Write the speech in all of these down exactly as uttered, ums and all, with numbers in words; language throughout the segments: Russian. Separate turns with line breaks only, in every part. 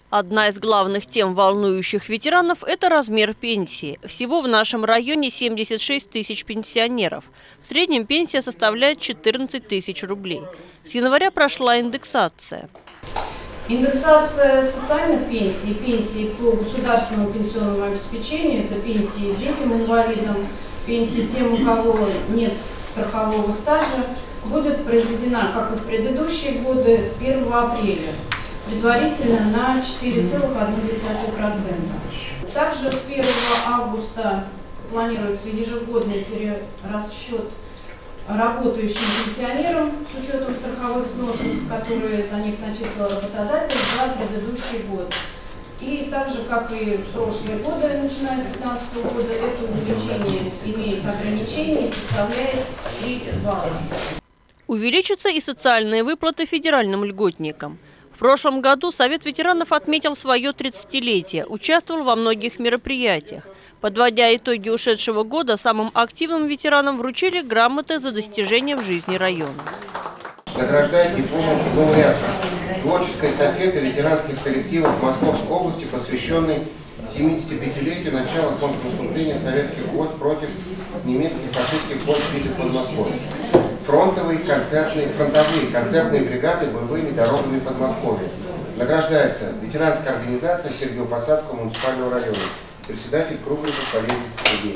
Одна из главных тем, волнующих ветеранов, это размер пенсии. Всего в нашем районе семьдесят шесть тысяч пенсионеров. В среднем пенсия составляет четырнадцать тысяч рублей. С января прошла индексация.
Индексация социальных пенсий, пенсий по государственному пенсионному обеспечению, это пенсии детям-инвалидам, пенсии тем, у кого нет страхового стажа, будет произведена, как и в предыдущие годы, с первого апреля. Предварительно на четыре целых одна десятая процента. Также с первого августа планируется ежегодный перерасчет работающим пенсионерам с учетом страховых взносов, которые за них начислил работодатель за предыдущий год. И так же, как и в прошлые годы, начиная с две тысячи пятнадцатого года, это увеличение имеет ограничения и составляет три балла.
Увеличатся и социальные выплаты федеральным льготникам. В прошлом году Совет ветеранов отметил свое тридцатилетие, участвовал во многих мероприятиях. Подводя итоги ушедшего года, самым активным ветеранам вручили грамоты за достижения в жизни района.
Награждает дипломом лауреата творческой эстафеты ветеранских коллективов Московской области, посвященной семидесятипятилетию начала контрнаступления советских войск против немецких фашистских войск под Москвой. Фронтовые концертные, фронтовые концертные бригады боевыми дорогами Подмосковья. Награждается ветеранская организация Сергиево-Посадского муниципального района. Председатель круга Полин Сергей.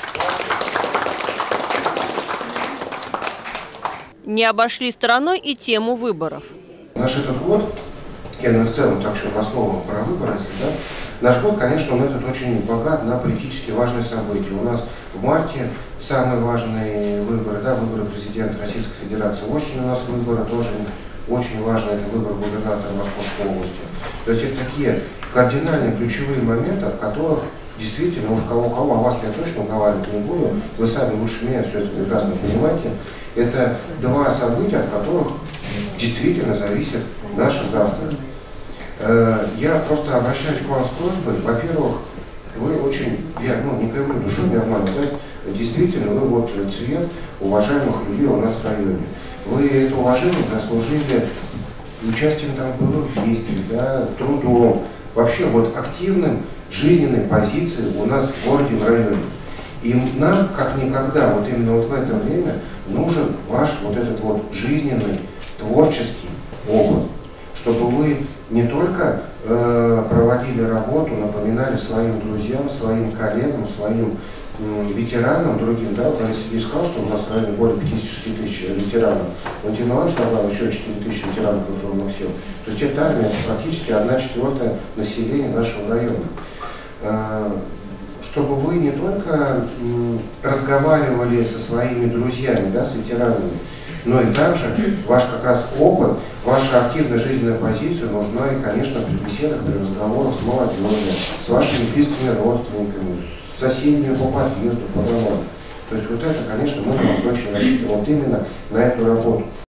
Не обошли стороной и тему выборов.
Наш этот год, я в целом так что по слову про выборы, да, наш год, конечно, он этот очень богат на политически важные события. У нас в марте самые важные выборы, да, выборы президента Российской Федерации. Осенью у нас выборы тоже очень важные, это выбор губернатора Московской области. То есть это такие кардинальные ключевые моменты, от которых действительно, уж кого-кого, а вас я точно уговаривать не буду, вы сами лучше меня все это прекрасно понимаете. Это два события, от которых действительно зависит наше завтра. Я просто обращаюсь к вам с просьбой. Во-первых, вы очень, я ну, не кривлю душу, не обманываю, да? Действительно, вы вот цвет уважаемых людей у нас в районе. Вы это уважение заслужили участием там в боевых действиях, да, трудом, вообще вот активным жизненной позицией у нас в городе, в районе. И нам, как никогда, вот именно вот в это время, нужен ваш вот этот вот жизненный, творческий опыт, чтобы вы не только э, проводили работу, напоминали своим друзьям, своим коллегам, своим э, ветеранам, другим, да, вот Алексей сказал, что у нас в районе более пятидесяти шести тысяч ветеранов, Валентин Иванович добавил еще четыре тысячи ветеранов вооруженных сил. То есть эта армия, это практически одна четвертая населения нашего района. Э, чтобы вы не только э, разговаривали со своими друзьями, да, с ветеранами, но и также ваш как раз опыт, ваша активная жизненная позиция нужна и, конечно, при беседах, при разговорах с молодежью, с вашими близкими родственниками, с соседями по подъезду, по домам. То есть вот это, конечно, мы на вас очень рассчитываем вот именно на эту работу.